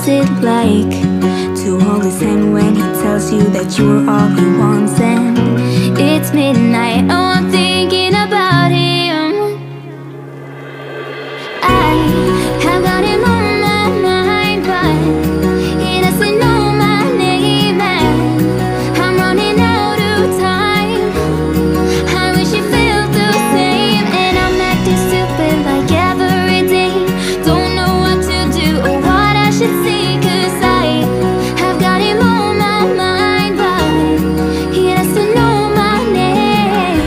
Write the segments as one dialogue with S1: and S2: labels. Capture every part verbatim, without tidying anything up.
S1: it like to hold his hand when he tells you that you are all he wants? And it's midnight, oh, I'm thinking about him. I have got him on my mind, but he doesn't know my name, and I'm running out of time. I wish you felt the same, and I'm acting stupid like every day. Don't know what to do or what I should say, 'cause I have got him on my mind, but he doesn't know my name.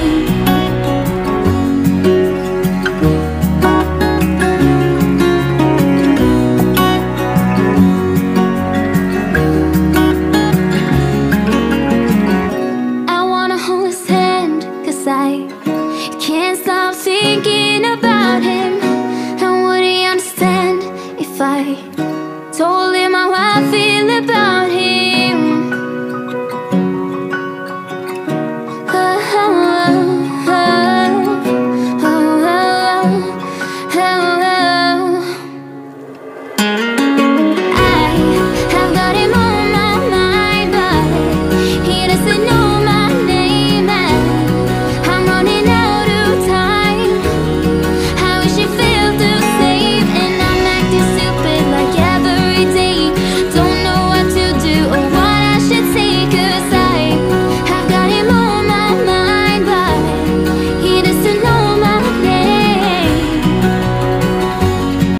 S1: I wanna hold his hand, 'cause I can't stop thinking about him. And would he understand if I told him how I feel about him?